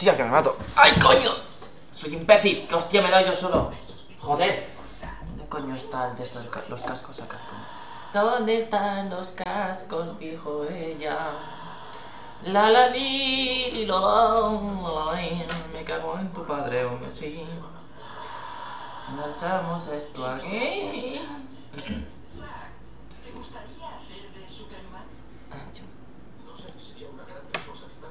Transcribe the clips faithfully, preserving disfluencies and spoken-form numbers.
Hostia, que me mato. ¡Ay, coño! Soy imbécil. Que hostia me da yo solo. Joder. ¿Dónde coño está el de estos, los cascos acá, coño? ¿Dónde están los cascos? Dijo ella. La la li, li la la, la, me cago en tu padre, hombre, sí. Enganchamos esto aquí. ¿Te gustaría hacer de Superman? No sé, sería una gran responsabilidad.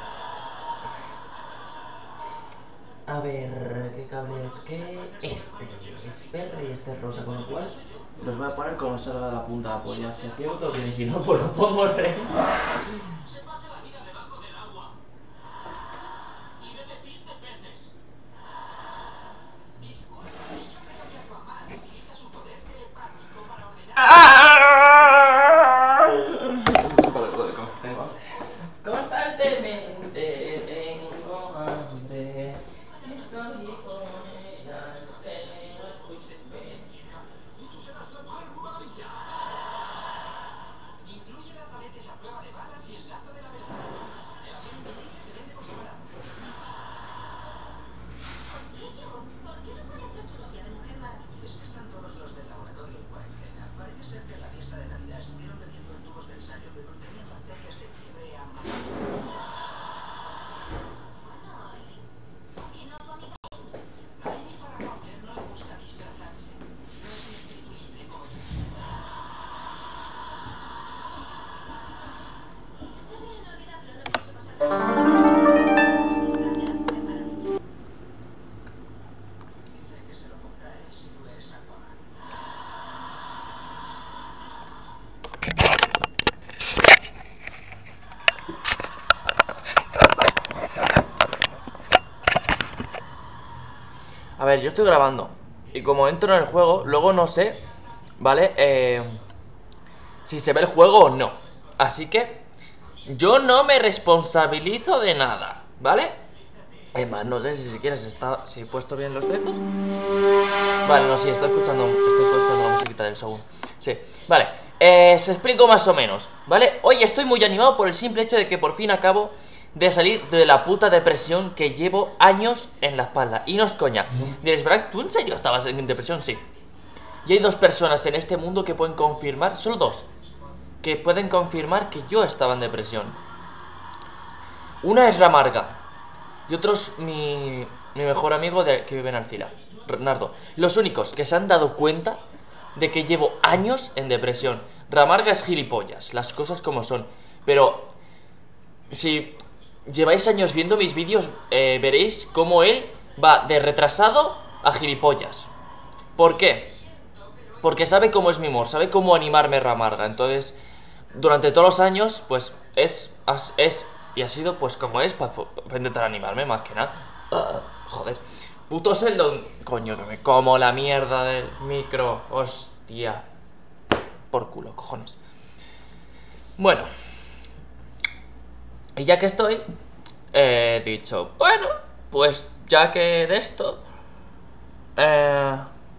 A ver, ¿qué cable es que? Este es verde y este es rosa, con lo cual los voy a poner como salga de la punta, pues ya sea cierto, que si no, pues lo pongo al revés. Constantemente tengo hambre. Estoy con ella. Tú serás la mujer maravilla. Incluye brazaletes a prueba de balas y el lazo de la verdad. El avión invisible se vende por separado. ¿Por qué no puede hacer tu novia de Mujer Maravilla? Es que están todos los del laboratorio en cuarentena. Parece ser que en la fiesta de Navidad estuvieron metiendo en tubos de ensayo que contenían bacterias de fiebre amarilla. A ver, yo estoy grabando y como entro en el juego, luego no sé, ¿vale? Eh, si se ve el juego o no. Así que yo no me responsabilizo de nada, ¿vale? Es más, no sé si si quieres está, si he puesto bien los textos. Vale, no, sí, estoy escuchando, estoy escuchando la musiquita del show. Sí, vale, eh, os explico más o menos, ¿vale? Hoy estoy muy animado por el simple hecho de que por fin acabo de salir de la puta depresión que llevo años en la espalda. Y no es coña. Diréis, ¿verdad? ¿Tú en serio estabas en depresión? Sí. Y hay dos personas en este mundo que pueden confirmar, solo dos, que pueden confirmar que yo estaba en depresión. Una es Ramarga y otro es mi, mi mejor amigo de, que vive en Alcira, Nardo. Los únicos que se han dado cuenta de que llevo años en depresión. Ramarga es gilipollas, las cosas como son. Pero si lleváis años viendo mis vídeos, eh, veréis cómo él va de retrasado a gilipollas. ¿Por qué? Porque sabe cómo es mi humor, sabe cómo animarme Ramarga. Entonces, durante todos los años, pues es, es y ha sido pues como es para pa intentar animarme, más que nada. Uh, joder. Puto Sheldon. Coño, que me como la mierda del micro. Hostia. Por culo, cojones. Bueno. Y ya que estoy, he dicho, bueno, pues ya que de esto, eh...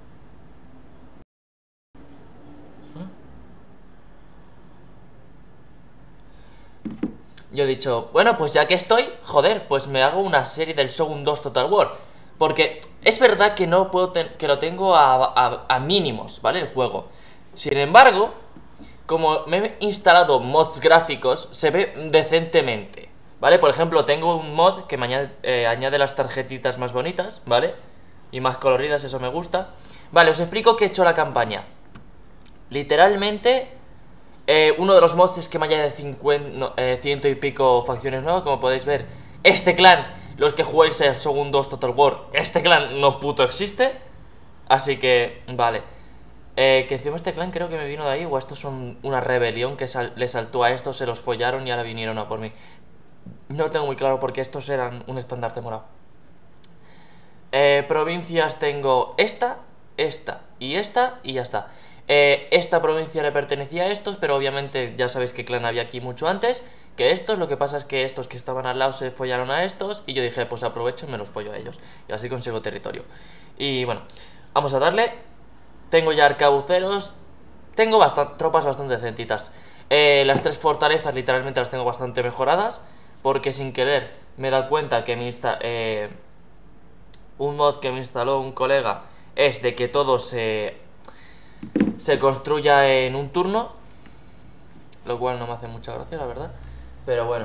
yo he dicho, bueno, pues ya que estoy, joder, pues me hago una serie del Shogun dos Total War. Porque es verdad que no puedo que lo tengo a, a, a mínimos, ¿vale? El juego. Sin embargo, como me he instalado mods gráficos, se ve decentemente, ¿vale? Por ejemplo, tengo un mod que me añade, eh, añade las tarjetitas más bonitas, ¿vale? Y más coloridas, eso me gusta. Vale, os explico que he hecho la campaña. Literalmente, eh, uno de los mods es que me añade cincuenta, no, eh, ciento y pico facciones nuevas, como podéis ver. Este clan, los que jugáis el Shogun dos Total War, este clan no puto existe. Así que, vale. Eh, que encima este clan creo que me vino de ahí, o estos son una rebelión que sal le saltó a estos, se los follaron y ahora vinieron a por mí. No tengo muy claro porque estos eran un estandarte morado. Eh, provincias tengo esta, esta y esta y ya está. Eh, esta provincia le pertenecía a estos, pero obviamente ya sabéis que clan había aquí mucho antes que estos. Lo que pasa es que estos que estaban al lado se follaron a estos y yo dije, pues aprovecho y me los follo a ellos. Y así consigo territorio. Y bueno, vamos a darle. Tengo ya arcabuceros. Tengo bastante, tropas bastante decentitas. eh, Las tres fortalezas literalmente las tengo bastante mejoradas, porque sin querer me he dado cuenta que me insta eh, un mod que me instaló un colega es de que todo se, se construya en un turno, lo cual no me hace mucha gracia, la verdad. Pero bueno.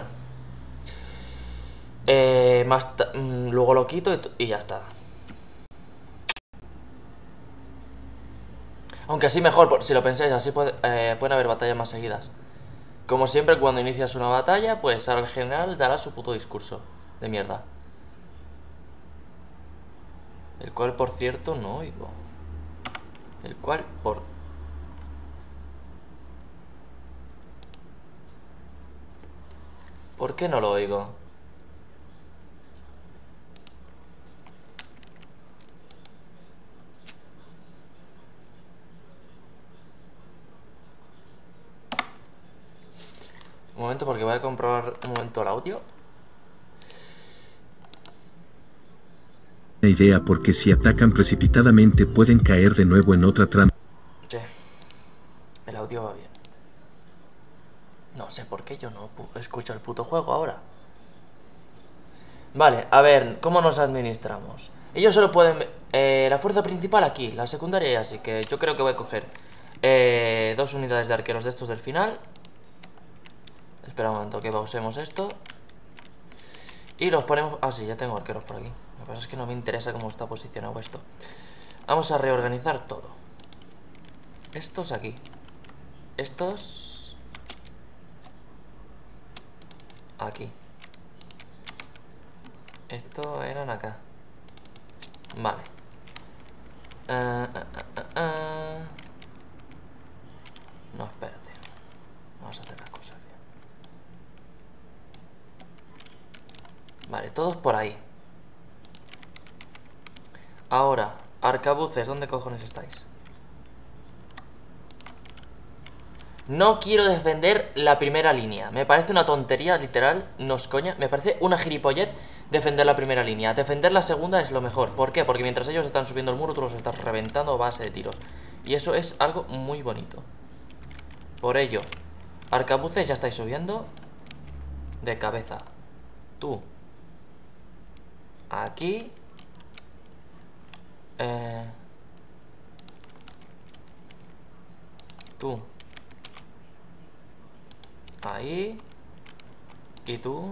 Eh, más luego lo quito y, y ya está. Aunque así mejor, si lo pensáis, así puede, eh, pueden haber batallas más seguidas. Como siempre, cuando inicias una batalla, pues ahora el general dará su puto discurso de mierda. El cual, por cierto, no oigo. El cual, por... ¿Por qué no lo oigo? Un momento, porque voy a comprobar un momento el audio. Idea, porque si atacan precipitadamente pueden caer de nuevo en otra trampa. Sí. El audio va bien. No sé por qué yo no escucho el puto juego ahora. Vale, a ver, ¿cómo nos administramos? Ellos solo pueden... Eh, la fuerza principal aquí, la secundaria ya, así que yo creo que voy a coger eh, dos unidades de arqueros de estos del final. Espera un momento que pausemos esto. Y los ponemos... Ah, sí, ya tengo arqueros por aquí. Lo que pasa es que no me interesa cómo está posicionado esto. Vamos a reorganizar todo. Estos aquí. Estos... aquí. Esto eran acá. Vale. Uh, uh, uh, uh, uh. No, espérate. Vamos a hacer las cosas bien. Vale, todos por ahí. Ahora, arcabuces, ¿dónde cojones estáis? No quiero defender la primera línea. Me parece una tontería, literal, no es coña. Me parece una gilipollez defender la primera línea. Defender la segunda es lo mejor. ¿Por qué? Porque mientras ellos están subiendo el muro, tú los estás reventando a base de tiros. Y eso es algo muy bonito. Por ello, arcabuces ya estáis subiendo de cabeza. Tú aquí eh... Tú ahí. Y tú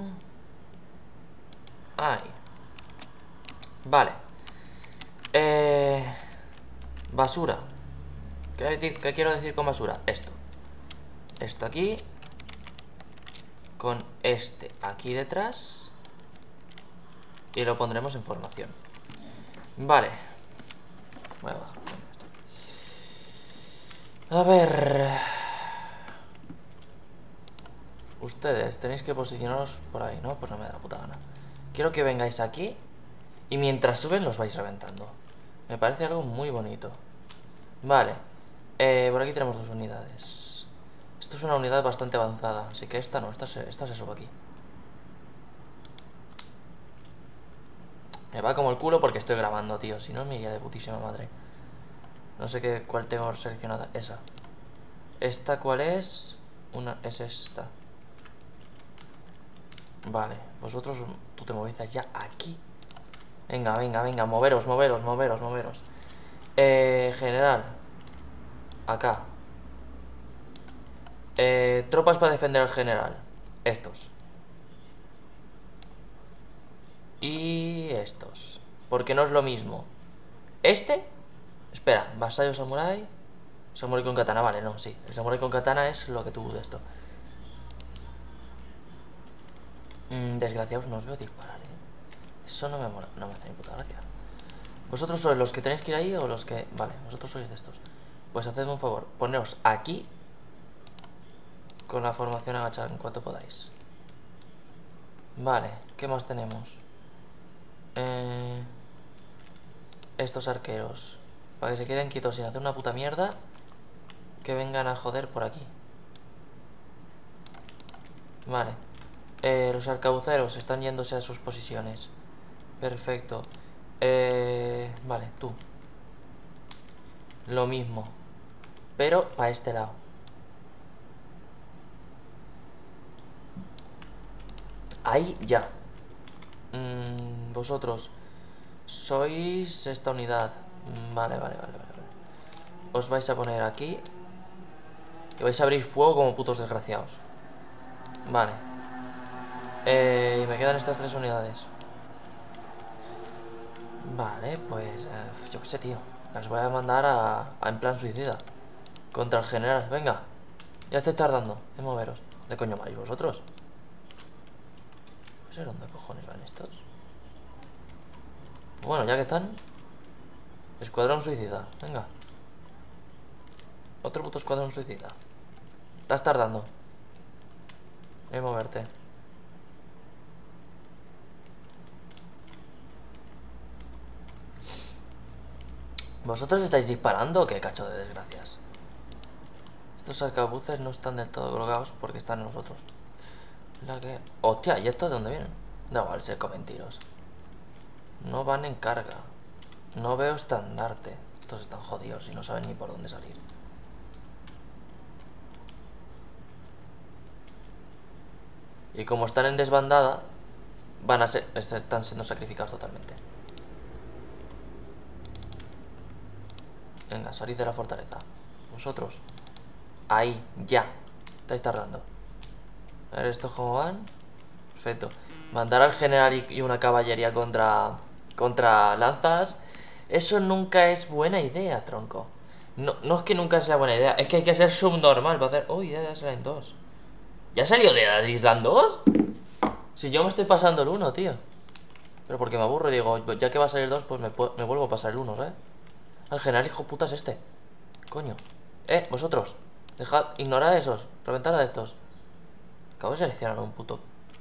ahí. Vale. Eh... Basura. ¿Qué, decir, ¿Qué quiero decir con basura? Esto. Esto aquí. Con este aquí detrás. Y lo pondremos en formación. Vale. Voy a, a ver. Ustedes tenéis que posicionaros por ahí, ¿no? Pues no me da la puta gana. Quiero que vengáis aquí y mientras suben los vais reventando. Me parece algo muy bonito. Vale. Eh, por aquí tenemos dos unidades. Esto es una unidad bastante avanzada, así que esta no, esta se, esta se sube aquí. Me va como el culo porque estoy grabando, tío. Si no, me iría de putísima madre. No sé qué, cuál tengo seleccionada. Esa. ¿Esta cuál es? Una, es esta. Vale, vosotros, tú te movilizas ya aquí. Venga, venga, venga, moveros, moveros, moveros, moveros. Eh, general. Acá. Eh, tropas para defender al general. Estos. Y estos. Porque no es lo mismo. Este. Espera, vasallo samurai. Samurai con katana, vale, no, sí. El samurai con katana es lo que tú de esto. Mm, desgraciados, no os veo disparar, eh. Eso no me mola, no me hace ni puta gracia. ¿Vosotros sois los que tenéis que ir ahí o los que...? Vale, vosotros sois de estos. Pues hacedme un favor, poneos aquí con la formación agachada en cuanto podáis. Vale, ¿qué más tenemos? Eh... Estos arqueros, para que se queden quietos sin hacer una puta mierda, que vengan a joder por aquí. Vale. Eh, los arcabuceros están yéndose a sus posiciones. Perfecto. Eh, vale, tú. Lo mismo. Pero para este lado. Ahí ya. Mm, vosotros sois esta unidad. Vale, vale, vale, vale. Os vais a poner aquí y vais a abrir fuego como putos desgraciados. Vale. Eh, y me quedan estas tres unidades. Vale, pues eh, yo qué sé, tío. Las voy a mandar a, a en plan suicida contra el general. Venga. Ya estáis tardando en moveros. ¿De coño vais vosotros? No sé dónde cojones van estos. Bueno, ya que están. Escuadrón suicida. Venga. Otro puto escuadrón suicida. Estás tardando en moverte. ¿Vosotros estáis disparando o qué cacho de desgracias? Estos arcabuces no están del todo colgados porque están en nosotros. La que... Hostia, ¿y estos de dónde vienen? Da igual, se comen tiros. No van en carga. No veo estandarte. Estos están jodidos y no saben ni por dónde salir. Y como están en desbandada, van a ser... están siendo sacrificados totalmente. Venga, salid de la fortaleza. Vosotros. Ahí, ya. Estáis tardando. A ver, ¿estos cómo van? Perfecto. Mandar al general y una caballería contra... Contra lanzas. Eso nunca es buena idea, tronco. No, no es que nunca sea buena idea. Es que hay que ser subnormal para hacer... Uy, ya salen dos. ¿Ya salió de Island dos? Si yo me estoy pasando el uno, tío. Pero porque me aburro y digo, ya que va a salir el dos, pues me, me vuelvo a pasar el uno, ¿sabes? El general hijo puta es este. Coño. Eh, vosotros. Dejad, ignorad a esos. Reventad a estos. Acabo de seleccionar un puto.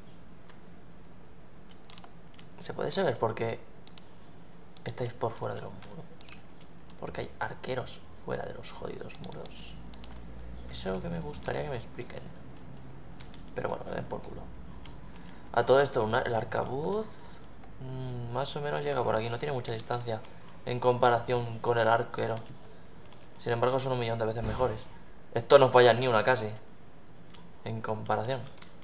¿Se puede saber por qué estáis por fuera de los muros? Porque hay arqueros fuera de los jodidos muros. Eso es lo que me gustaría que me expliquen. Pero bueno, me den por culo. A todo esto, una, el arcabuz mmm, más o menos llega por aquí. No tiene mucha distancia en comparación con el arquero. Sin embargo, son un millón de veces mejores. Estos no fallan ni una casi en comparación.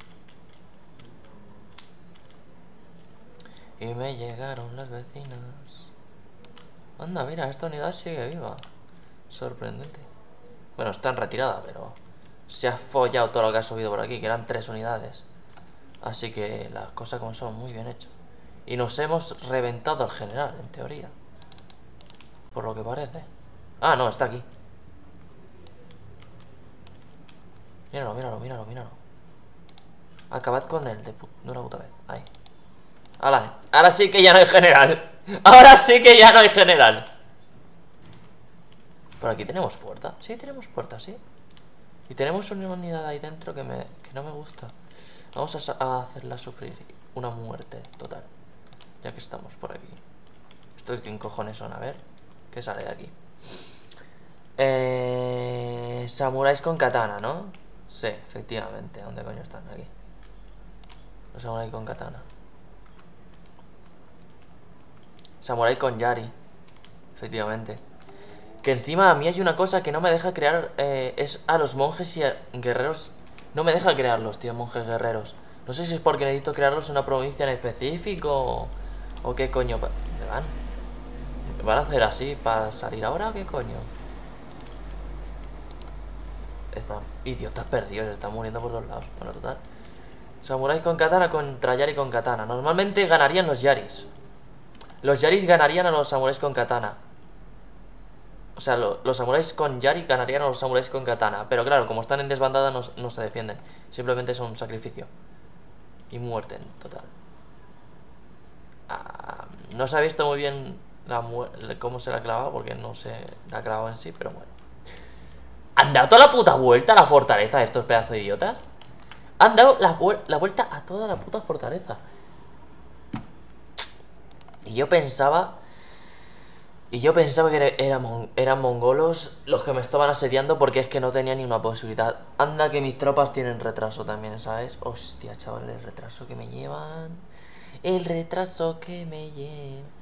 Y me llegaron las vecinas. Anda, mira, esta unidad sigue viva. Sorprendente. Bueno, está en retirada, pero se ha follado todo lo que ha subido por aquí, que eran tres unidades. Así que las cosas como son, muy bien hecho. Y nos hemos reventado al general, en teoría. Por lo que parece. Ah, no, está aquí. Míralo, míralo, míralo, míralo. Acabad con él de, de una puta vez. Ahí. Ahora, ahora sí que ya no hay general. Ahora sí que ya no hay general. Por aquí tenemos puerta. Sí, tenemos puerta, sí. Y tenemos una unidad ahí dentro que, me, que no me gusta. Vamos a, a hacerla sufrir una muerte total. Ya que estamos por aquí. ¿Estos quién cojones son? A ver. ¿Qué sale de aquí? Eh, samuráis con katana, ¿no? Sí, efectivamente. ¿Dónde coño están? Aquí. Los samuráis con katana. Samurai con yari. Efectivamente. Que encima a mí hay una cosa que no me deja crear. eh, Es a los monjes y a guerreros. No me deja crearlos, tío, monjes guerreros. No sé si es porque necesito crearlos en una provincia en específico o qué coño. ¿Me van? ¿Me van a hacer así para salir ahora o qué coño? Están idiotas perdidos, están muriendo por todos lados. Bueno, total. Samuráis con katana contra yari con katana. Normalmente ganarían los yaris. Los yaris ganarían a los samuráis con katana. O sea, lo, los samuráis con yari ganarían a los samuráis con katana. Pero claro, como están en desbandada no, no se defienden. Simplemente es un sacrificio. Y muerte en total. ah, No se ha visto muy bien la cómo se la ha clavado, porque no se la ha clavado en sí, pero bueno. ¿Han dado toda la puta vuelta a la fortaleza estos pedazos de idiotas? Han dado la, la vuelta a toda la puta fortaleza. Y yo pensaba... Y yo pensaba que era mon eran mongolos los que me estaban asediando, porque es que no tenía ni una posibilidad. Anda que mis tropas tienen retraso también, ¿sabes? Hostia, chaval, el retraso que me llevan. El retraso que me llevan.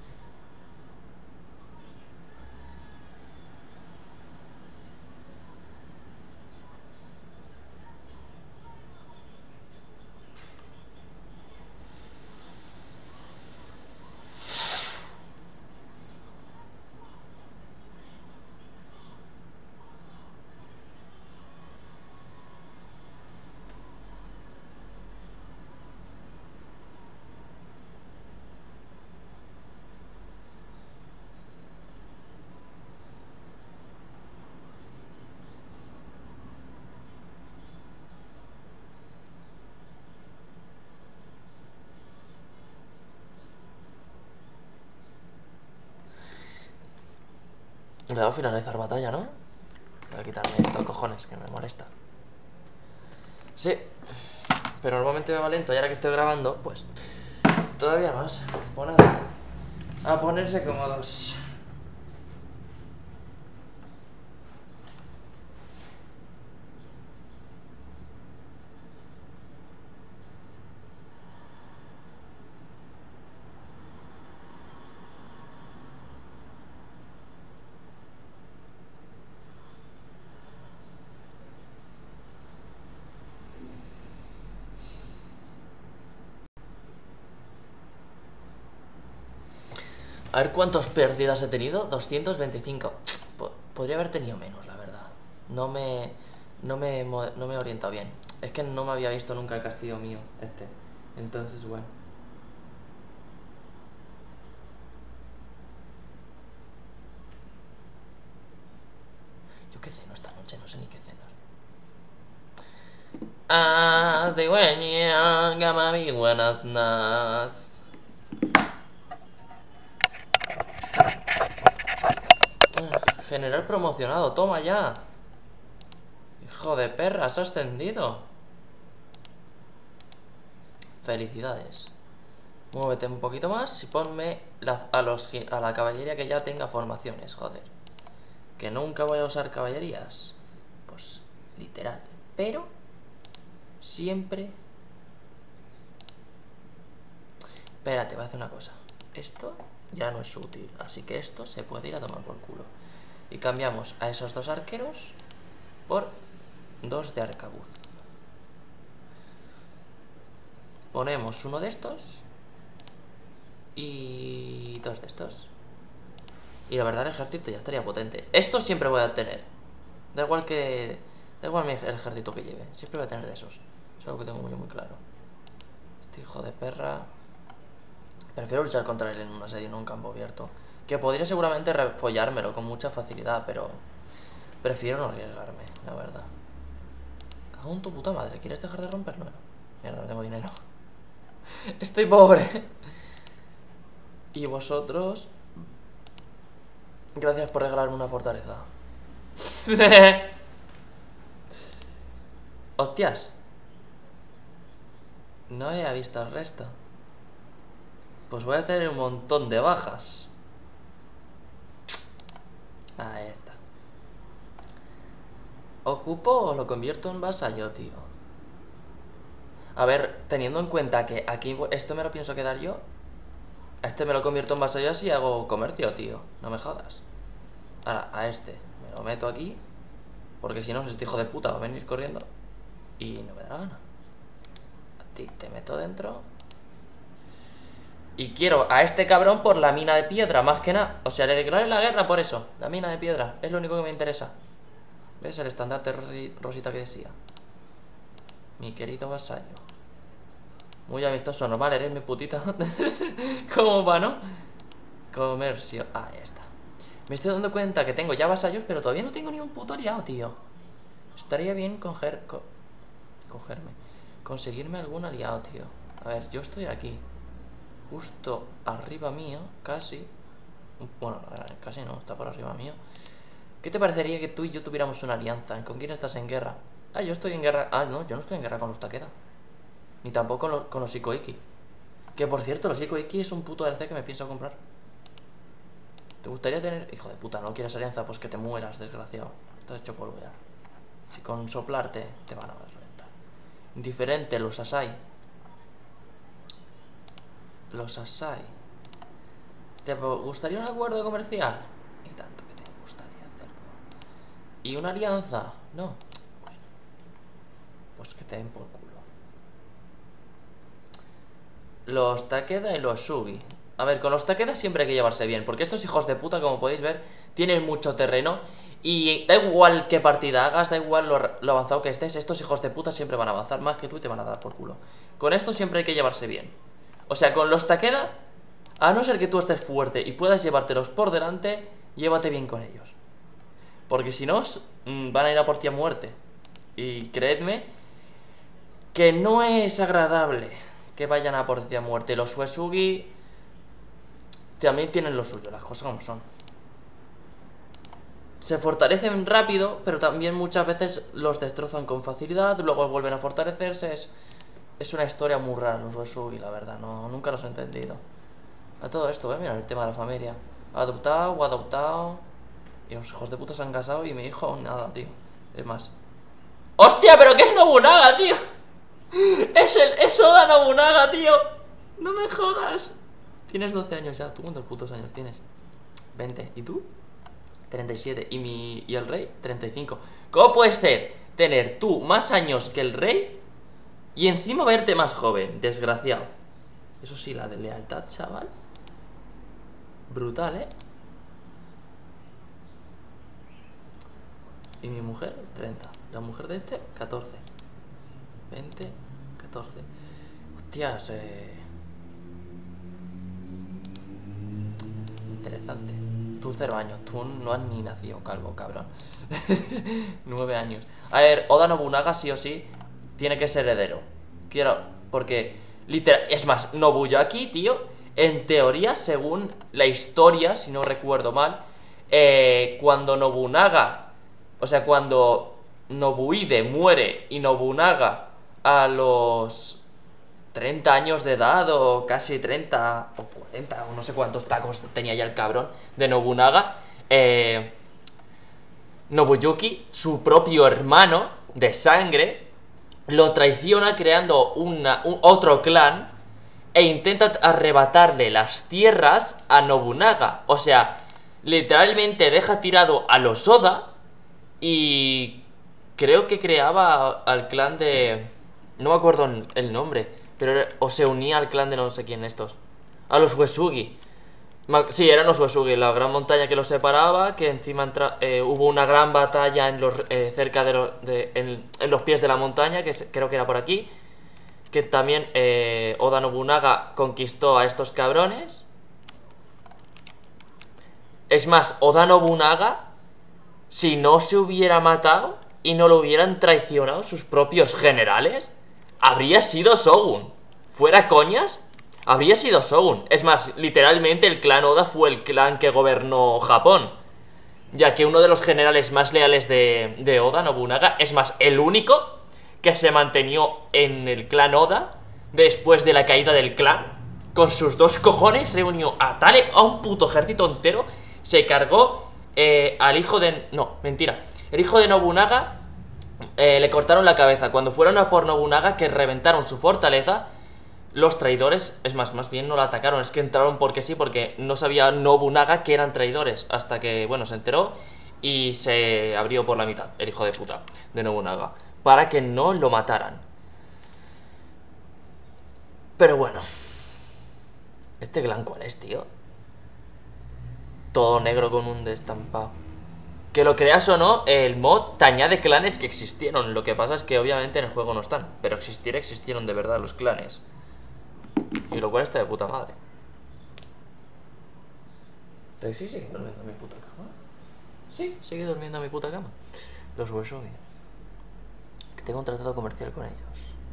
Me da a finalizar batalla, ¿no? Voy a quitarme esto, cojones, que me molesta. Sí. Pero normalmente me va lento y ahora que estoy grabando, pues todavía más. Pues nada, a ponerse cómodos. A ver cuántas pérdidas he tenido. doscientos veinticinco. Podría haber tenido menos, la verdad. No me, no me, no me he orientado bien. Es que no me había visto nunca el castillo mío, este. Entonces, bueno. Yo qué ceno esta noche, no sé ni qué cenar. As de güeña, gama mi buenas nas. General promocionado, toma ya. Hijo de perra, has ascendido. Felicidades. Muévete un poquito más y ponme la, a, los, a la caballería que ya tenga formaciones, joder. Que nunca voy a usar caballerías. Pues literal. Pero siempre... Espérate, voy a hacer una cosa. Esto ya no es útil, así que esto se puede ir a tomar por culo. Y cambiamos a esos dos arqueros por dos de arcabuz. Ponemos uno de estos y dos de estos. Y la verdad el ejército ya estaría potente. Esto siempre voy a tener. Da igual que... Da igual el ejército que lleve. Siempre voy a tener de esos. Es algo que tengo muy muy claro. Este hijo de perra. Prefiero luchar contra él en un asedio, en un campo abierto. Que podría seguramente refollármelo con mucha facilidad, pero prefiero no arriesgarme, la verdad. Cago en tu puta madre, ¿quieres dejar de romperlo? Mierda, no tengo dinero. Estoy pobre. Y vosotros... Gracias por regalarme una fortaleza. Hostias. No había visto el resto. Pues voy a tener un montón de bajas. Ahí está. ¿Ocupo o lo convierto en vasallo, tío? A ver, teniendo en cuenta que aquí esto me lo pienso quedar yo. A este me lo convierto en vasallo así y hago comercio, tío. No me jodas. Ahora, a este me lo meto aquí. Porque si no, este hijo de puta va a venir corriendo y no me da la gana. A ti te meto dentro. Y quiero a este cabrón por la mina de piedra, más que nada. O sea, le declaré la guerra por eso. La mina de piedra, es lo único que me interesa. ¿Ves el estandarte rosita que decía? Mi querido vasallo. Muy amistoso, normal, eres mi putita. ¿Cómo va, no? Comercio, ahí está. Me estoy dando cuenta que tengo ya vasallos, pero todavía no tengo ni un puto aliado, tío. Estaría bien coger... Co cogerme. Conseguirme algún aliado, tío. A ver, yo estoy aquí. Justo arriba mío, casi. Bueno, casi no, está por arriba mío. ¿Qué te parecería que tú y yo tuviéramos una alianza? ¿Con quién estás en guerra? Ah, yo estoy en guerra... Ah, no, yo no estoy en guerra con los Takeda. Ni tampoco con los, con los Shikoiki. Que por cierto, los Shikoiki es un puto D L C que me pienso comprar. ¿Te gustaría tener...? Hijo de puta, ¿no quieres alianza? Pues que te mueras, desgraciado. Estás hecho polvo ya. Si con soplarte te van a reventar. Indiferente, los Asai. Los Asai. ¿Te gustaría un acuerdo comercial? Ni tanto que te gustaría hacerlo. ¿Y una alianza? No. Bueno, pues que te den por culo. Los Takeda y los Sugi. A ver, con los Takeda siempre hay que llevarse bien, porque estos hijos de puta, como podéis ver, tienen mucho terreno. Y da igual qué partida hagas, da igual lo, lo avanzado que estés, estos hijos de puta siempre van a avanzar más que tú y te van a dar por culo. Con esto siempre hay que llevarse bien. O sea, con los Takeda, a no ser que tú estés fuerte y puedas llevártelos por delante, llévate bien con ellos. Porque si no, mmm, van a ir a por ti a muerte. Y creedme que no es agradable que vayan a por ti a muerte. Los Uesugi también tienen lo suyo, las cosas como son. se fortalecen rápido, pero también muchas veces los destrozan con facilidad, luego vuelven a fortalecerse. Es, es una historia muy rara los Uesugi, la verdad, no, nunca los he entendido. A todo esto, eh, mira el tema de la familia. Adoptado o adoptado. Y los hijos de puta se han casado y mi hijo aún nada, tío. Es más. ¡Hostia, pero qué es Nobunaga, tío! Es el, es Oda Nobunaga, tío. No me jodas. Tienes doce años ya, ¿tú cuántos putos años tienes? veinte, ¿y tú? treinta y siete, y mi y el rey, treinta y cinco. ¿Cómo puede ser tener tú más años que el rey y encima verte más joven? Desgraciado. Eso sí, la de lealtad, chaval. Brutal, ¿eh? Y mi mujer, treinta. La mujer de este, catorce. veinte, catorce. Hostias, eh... interesante. Tú cero años, tú no has ni nacido, calvo, cabrón. Nueve años. A ver, Oda Nobunaga sí o sí tiene que ser heredero. Quiero, porque literal, es más, Nobuyaki, tío, en teoría, según la historia, si no recuerdo mal, eh, cuando Nobunaga, o sea, cuando Nobuhide muere y Nobunaga a los treinta años de edad, o casi treinta, o cuarenta, o no sé cuántos tacos tenía ya el cabrón de Nobunaga, eh, Nobuyuki, su propio hermano de sangre, lo traiciona creando una, un, otro clan e intenta arrebatarle las tierras a Nobunaga. O sea, literalmente deja tirado a los Oda y creo que creaba al clan de... no me acuerdo el nombre, pero era, o se unía al clan de no sé quién estos. A los Uesugi. Sí, eran los Uesugi, la gran montaña que los separaba, que encima entra, eh, hubo una gran batalla en los, eh, cerca de, lo, de en, en los pies de la montaña, que se, creo que era por aquí. Que también eh, Oda Nobunaga conquistó a estos cabrones. Es más, Oda Nobunaga, si no se hubiera matado y no lo hubieran traicionado sus propios generales, habría sido Shogun. Fuera coñas, habría sido Shogun. Es más, literalmente el clan Oda fue el clan que gobernó Japón, ya que uno de los generales más leales de, de Oda Nobunaga, es más, el único que se mantenió en el clan Oda después de la caída del clan, con sus dos cojones reunió a tal, a un puto ejército entero, se cargó eh, al hijo de... no, mentira, el hijo de Nobunaga. Eh, le cortaron la cabeza. Cuando fueron a por Nobunaga, que reventaron su fortaleza, los traidores, es más, más bien no la atacaron, es que entraron porque sí, porque no sabía Nobunaga que eran traidores, hasta que, bueno, se enteró y se abrió por la mitad, el hijo de puta de Nobunaga, para que no lo mataran. Pero bueno, ¿este clan cuál es, tío? Todo negro con un destampado. Que lo creas o no, el mod te añade clanes que existieron. Lo que pasa es que obviamente en el juego no están, pero existir existieron de verdad los clanes. Y lo cual está de puta madre. ¿Rexy sigue durmiendo en mi puta cama? Sí, sigue durmiendo en mi puta cama. Los Uesugi, que tengo un tratado comercial con ellos.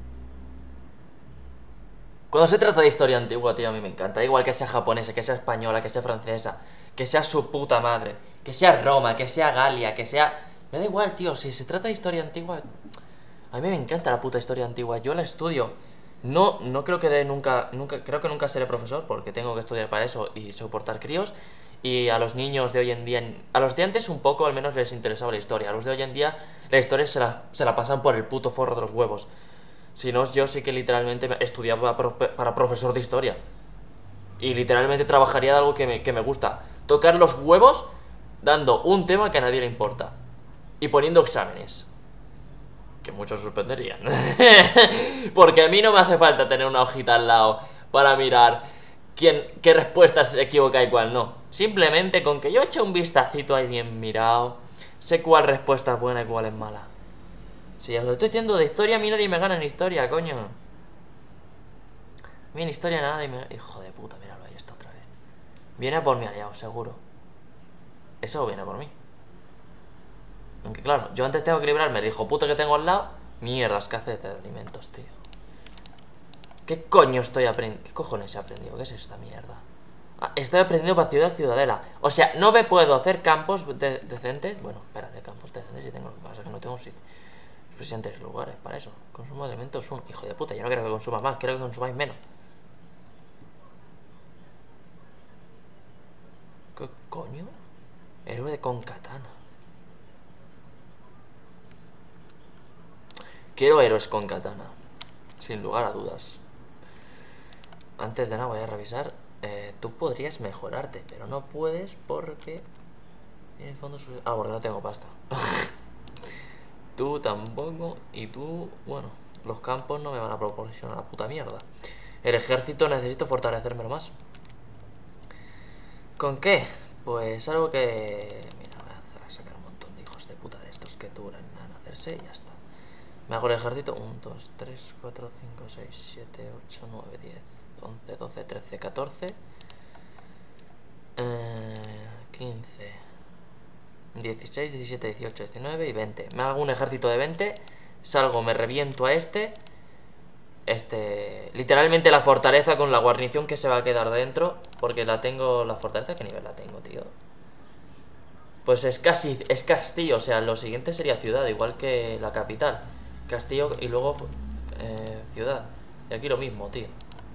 Cuando se trata de historia antigua, tío, a mí me encanta. Da igual que sea japonesa, que sea española, que sea francesa, que sea su puta madre, que sea Roma, que sea Galia, que sea... me da igual, tío, si se trata de historia antigua... a mí me encanta la puta historia antigua, yo la estudio. No, no creo que de nunca, nunca... creo que nunca seré profesor, porque tengo que estudiar para eso y soportar críos. Y a los niños de hoy en día... a los de antes un poco al menos les interesaba la historia. A los de hoy en día la historia se la, se la pasan por el puto forro de los huevos. Si no, yo sí que literalmente estudiaba para profesor de historia. Y literalmente trabajaría de algo que me, que me gusta. Tocar los huevos dando un tema que a nadie le importa. Y poniendo exámenes. Que muchos suspenderían. Porque a mí no me hace falta tener una hojita al lado para mirar quién, qué respuesta se equivoca y cuál no. Simplemente con que yo eche un vistacito ahí bien mirado, sé cuál respuesta es buena y cuál es mala. Si os lo estoy diciendo de historia, a mí nadie me gana en historia, coño. A mí en historia nada y me... hijo de puta, míralo, ahí está otra vez. Viene a por mi aliado, seguro. Eso viene por mí. Aunque claro, yo antes tengo que librarme del hijo puta que tengo al lado. Mierda, escasez de alimentos, tío. ¿Qué coño estoy aprendiendo? ¿Qué cojones he aprendido? ¿Qué es esta mierda? Estoy aprendiendo para Ciudad Ciudadela. O sea, no me puedo hacer campos de decentes. Bueno, espérate, campos decentes si tengo. Lo que pasa es que no tengo suficientes lugares para eso. Consumo de elementos uno. Hijo de puta, yo no quiero que consumas más, quiero que consumáis menos. ¿Qué coño? Héroe con katana. Quiero héroes con katana, sin lugar a dudas. Antes de nada voy a revisar. Eh, tú podrías mejorarte, pero no puedes porque en el fondo su... Ah, porque no tengo pasta. Tú tampoco. Y tú, bueno, los campos no me van a proporcionar la puta mierda. El ejército necesito fortalecérmelo más. ¿Con qué? Pues algo que... Mira, voy a sacar un montón de hijos de puta de estos que duran a hacerse y ya está. Me hago el ejército. uno, dos, tres, cuatro, cinco, seis, siete, ocho, nueve, diez, once, doce, trece, catorce, eh, quince, dieciséis, diecisiete, dieciocho, diecinueve y veinte. Me hago un ejército de veinte. Salgo, me reviento a este. Este... Literalmente la fortaleza con la guarnición que se va a quedar dentro. Porque la tengo... ¿La fortaleza qué nivel la tengo, tío? Pues es casi... Es castillo. O sea, lo siguiente sería ciudad. Igual que la capital. Castillo y luego eh, ciudad. Y aquí lo mismo, tío.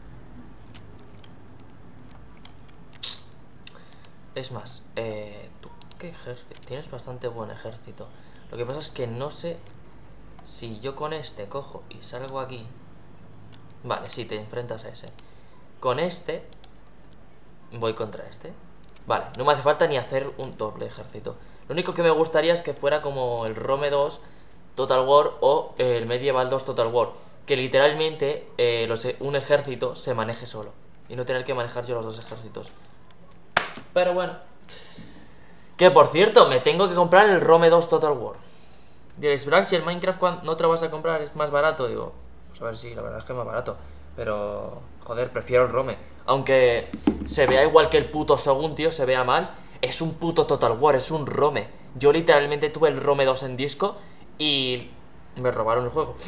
Es más, eh, ¿tú qué ejército? Tienes bastante buen ejército. Lo que pasa es que no sé si yo con este cojo y salgo aquí. Vale, sí, te enfrentas a ese. Con este voy contra este. Vale, no me hace falta ni hacer un doble ejército. Lo único que me gustaría es que fuera como el Rome dos Total War o el Medieval dos Total War, que literalmente eh, los, un ejército se maneje solo y no tener que manejar yo los dos ejércitos. Pero bueno. Que por cierto, me tengo que comprar el Rome dos Total War. Diréis, Brax, si el Minecraft cuando no te lo vas a comprar es más barato. Digo, pues a ver si, sí, la verdad es que es más barato. Pero, joder, prefiero el Rome. Aunque se vea igual que el puto Shogun, tío, se vea mal. Es un puto Total War, es un Rome. Yo literalmente tuve el Rome dos en disco y me robaron el juego.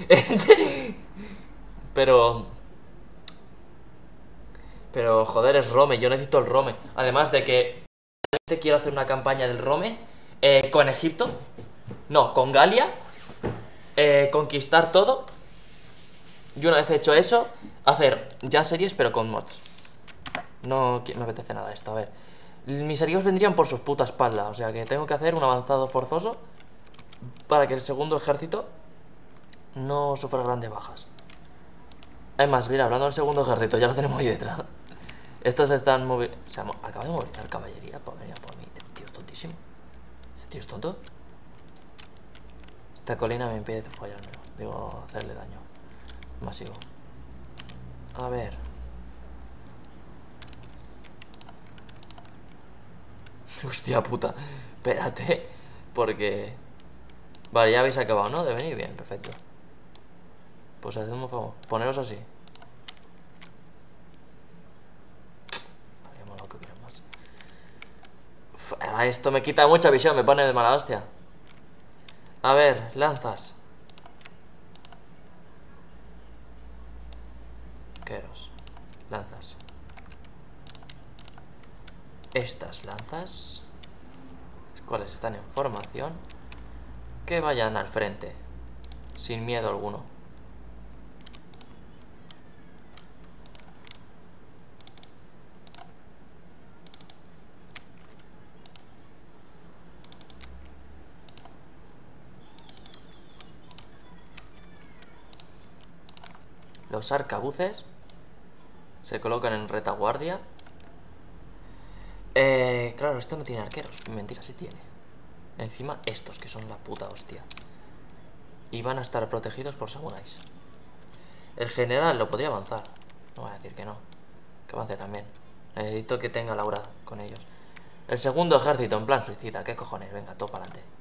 Pero... Pero, joder, es Rome, yo necesito el Rome. Además de que quiero hacer una campaña del Rome eh, con Egipto. No, con Galia. eh, Conquistar todo. Y una vez hecho eso, hacer ya series pero con mods. No me apetece nada esto, a ver. Mis enemigos vendrían por sus putas espaldas. O sea que tengo que hacer un avanzado forzoso para que el segundo ejército no sufra grandes bajas. Es más, mira, hablando del segundo ejército, ya lo tenemos ahí detrás. Estos están movilizando. O sea, acaba de movilizar caballería para venir a por mí. Este tío es tontísimo. Este tío es tonto. Esta colina me impide follármelo. Digo, hacerle daño masivo. A ver. Hostia puta. Espérate. Porque... Vale, ya habéis acabado, ¿no? De venir bien, perfecto. Pues hacemos un favor. Poneros así. Ahora esto me quita mucha visión, me pone de mala hostia. A ver, lanzas. Queros. Lanzas. Estas lanzas, las cuales están en formación, que vayan al frente, sin miedo alguno. Los arcabuces se colocan en retaguardia. Eh, claro, esto no tiene arqueros. Mentira, sí tiene. Encima estos, que son la puta hostia. Y van a estar protegidos por samuráis. El general lo podría avanzar. No voy a decir que no. Que avance también. Necesito que tenga Laura con ellos. El segundo ejército, en plan suicida. ¿Qué cojones? Venga, todo para adelante.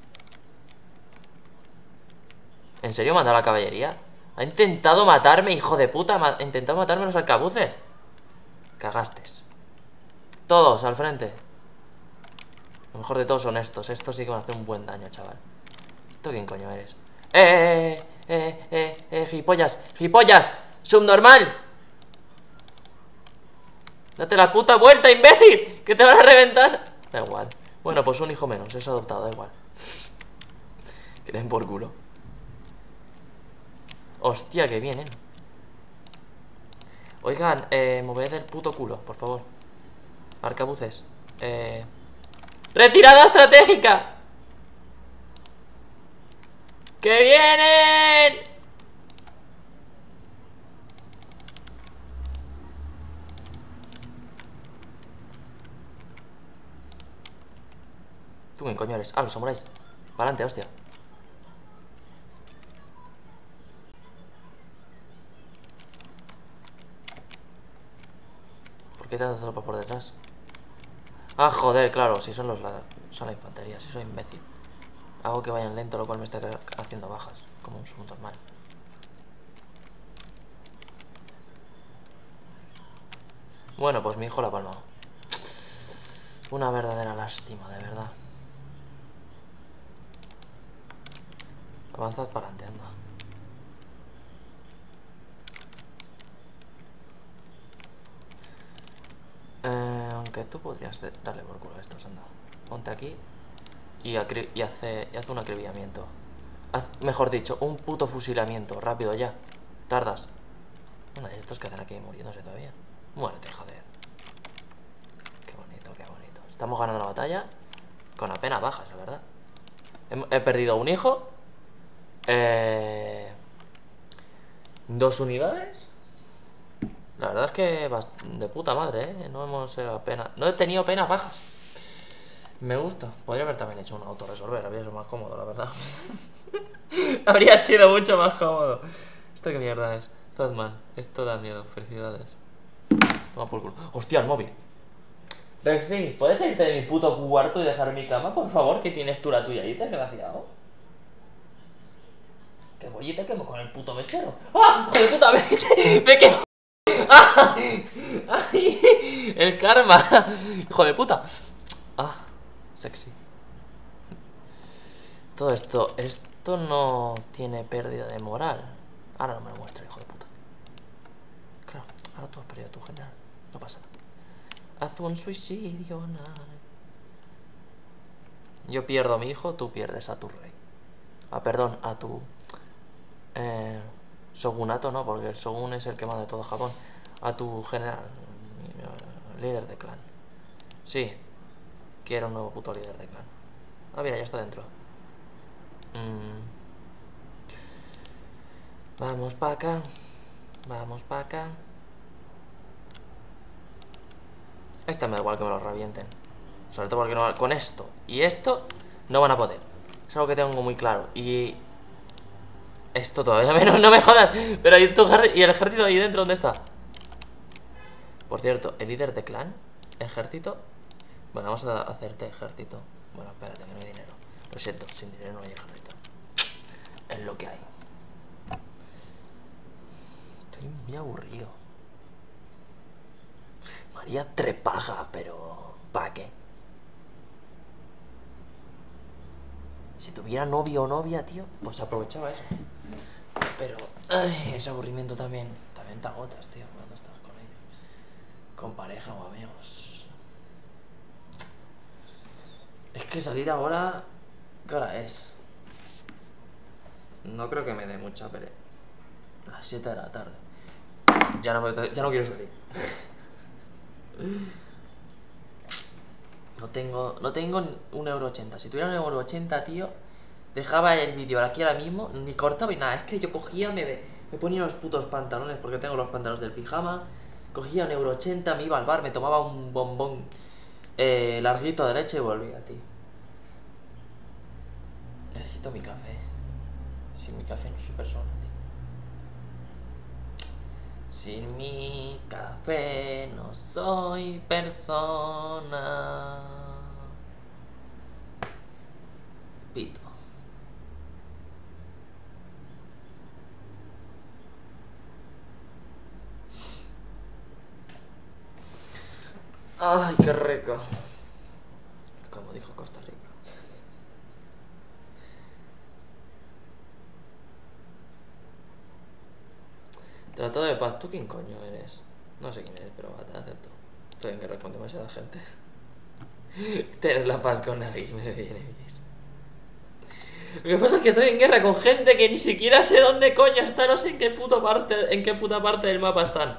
¿En serio manda a la caballería? Ha intentado matarme, hijo de puta. Ha intentado matarme los arcabuces. Cagastes. Todos al frente. Lo mejor de todos son estos. Estos sí que van a hacer un buen daño, chaval. ¿Tú quién coño eres? ¡Eh, eh, eh, eh, eh, gilipollas! ¡Gilipollas! ¡Subnormal! Date la puta vuelta, imbécil, que te van a reventar. Da igual. Bueno, pues un hijo menos, es adoptado, da igual. Que den por culo. Hostia, que vienen. Oigan, eh, moved el puto culo, por favor. Arcabuces. Eh... ¡Retirada estratégica! ¡Que vienen! ¿Tú quién coño eres? Ah, los samuráis. Para adelante, hostia. ¿Por qué te das tropas por detrás? Ah, joder, claro, si son los ladrones. Son la infantería, si soy imbécil. Hago que vayan lento, lo cual me está haciendo bajas. Como un subnormal. Bueno, pues mi hijo la ha palmado. Una verdadera lástima, de verdad. Avanzad para adelante, anda. Eh, aunque tú podrías darle por culo a estos, anda. Ponte aquí y, y, hace, y hace un acribillamiento. Haz, mejor dicho, un puto fusilamiento. Rápido ya. Tardas. Anda, estos que hacen aquí muriéndose todavía. Muérete, joder. Qué bonito, qué bonito. Estamos ganando la batalla con apenas bajas, la verdad. He, he perdido un hijo. Eh, dos unidades. La verdad es que de puta madre, ¿eh? No hemos eh, apenas... No he tenido apenas bajas. Me gusta. Podría haber también hecho un autorresolver. Habría sido más cómodo, la verdad. Habría sido mucho más cómodo. ¿Esto qué mierda es? Todman. Esto da miedo. Felicidades. Toma por culo. Hostia, el móvil. Rexy, ¿puedes irte de mi puto cuarto y dejar mi cama, por favor? Que tienes tú la tuya ahí, desgraciado. Que voy y te quemo con el puto mechero. ¡Ah! ¡Hijo de puta! ¡Me, me quemo! ¡Ah! ¡Ay! El karma. Hijo de puta. Ah, sexy. Todo esto, esto no tiene pérdida de moral. Ahora no me lo muestra, hijo de puta. Claro, ahora tú has perdido a tu general. No pasa nada. Haz un suicidio. Nada. Yo pierdo a mi hijo, tú pierdes a tu rey. Ah, perdón, a tu eh, shogunato, no, porque el shogun es el que manda de todo Japón. A tu general, líder de clan. Sí, quiero un nuevo puto líder de clan. Ah, mira, ya está dentro. mm. Vamos para acá. Vamos para acá. Esta me da igual que me lo revienten. Sobre todo porque no, con esto y esto no van a poder. Es algo que tengo muy claro. Y esto todavía menos, no me jodas. Pero hay tu ¿y el ejército ahí dentro dónde está? Por cierto, el líder de clan, ejército. Bueno, vamos a hacerte ejército. Bueno, espérate, que no hay dinero. Lo siento, sin dinero no hay ejército. Es lo que hay. Estoy muy aburrido. María trepaja, pero ¿para qué? Si tuviera novio o novia, tío, pues aprovechaba eso. Pero, ay, ese aburrimiento también. También te agotas, tío, cuando estás con ellos. Con pareja o amigos. Es que salir ahora, ¿qué hora es? No creo que me dé mucha pelea. A las siete de la tarde. Ya no, me, ya no quiero salir. No tengo, no tengo un euro ochenta. Si tuviera un euro ochenta, tío, dejaba el vídeo aquí ahora mismo, ni cortaba y nada. Es que yo cogía, me, me ponía los putos pantalones, porque tengo los pantalones del pijama. Cogía un euro ochenta, me iba al bar, me tomaba un bombón eh, larguito de leche y volvía, tío. Necesito mi café. Sin mi café no soy persona, tío. Sin mi café no soy persona. Pito. Ay, qué rico. Como dijo Costa Rica. Tratado de paz. ¿Tú quién coño eres? No sé quién eres, pero te acepto. Estoy en guerra con demasiada gente. Tener la paz con alguien me viene bien. Lo que pasa es que estoy en guerra con gente que ni siquiera sé dónde coño está. No sé en qué puta parte, en qué puta parte del mapa están.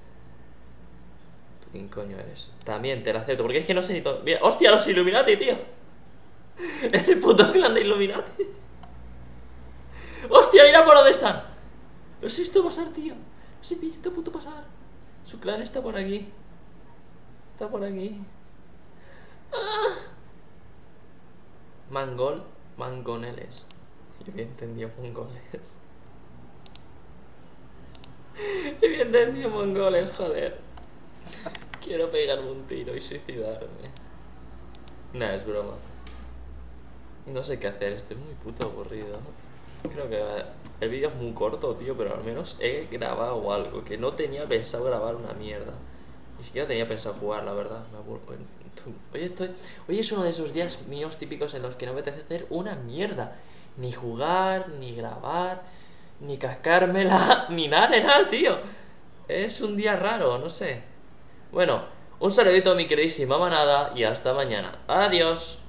¿Tú quién coño eres? También te la acepto, porque es que no sé ni todo. Mira, hostia, los Illuminati, tío. Es el puto clan de Illuminati. Hostia, mira por dónde están. Los he visto pasar, tío. Los he visto puto pasar. Su clan está por aquí. Está por aquí. Ah. Mangol. Mangoneles. Yo había entendido mongoles. Yo había entendido mongoles, joder. Quiero pegarme un tiro y suicidarme. Nah, es broma. No sé qué hacer, estoy muy puto aburrido. Creo que el vídeo es muy corto, tío, pero al menos he grabado algo. Que no tenía pensado grabar una mierda. Ni siquiera tenía pensado jugar, la verdad. Me aburro. Hoy estoy... Hoy es uno de esos días míos típicos en los que no me apetece hacer una mierda. Ni jugar, ni grabar, ni cascármela, ni nada de nada, tío. Es un día raro, no sé. Bueno, un saludito a mi queridísima manada y hasta mañana. Adiós.